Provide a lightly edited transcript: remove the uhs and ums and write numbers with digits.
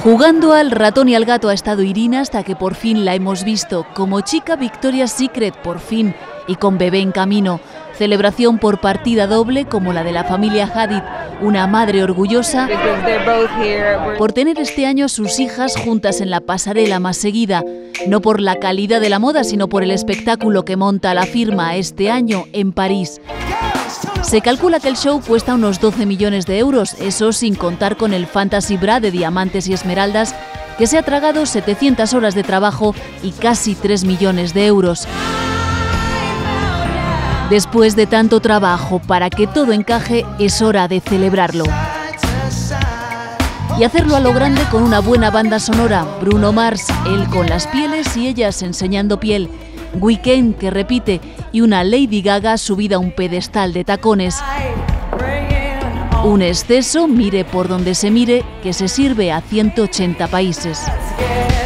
Jugando al ratón y al gato ha estado Irina hasta que por fin la hemos visto. Como chica Victoria's Secret, por fin, y con bebé en camino. Celebración por partida doble como la de la familia Hadid, una madre orgullosa por tener este año a sus hijas juntas en la pasarela más seguida. No por la calidad de la moda, sino por el espectáculo que monta la firma este año en París. Se calcula que el show cuesta unos 12 millones de euros, eso sin contar con el fantasy bra de diamantes y esmeraldas, que se ha tragado 700 horas de trabajo y casi 3 millones de euros. Después de tanto trabajo para que todo encaje, es hora de celebrarlo. Y hacerlo a lo grande con una buena banda sonora. Bruno Mars, él con las pieles y ellas enseñando piel. Weekend, que repite, y una Lady Gaga subida a un pedestal de tacones. Un exceso, mire por donde se mire, que se sirve a 180 países.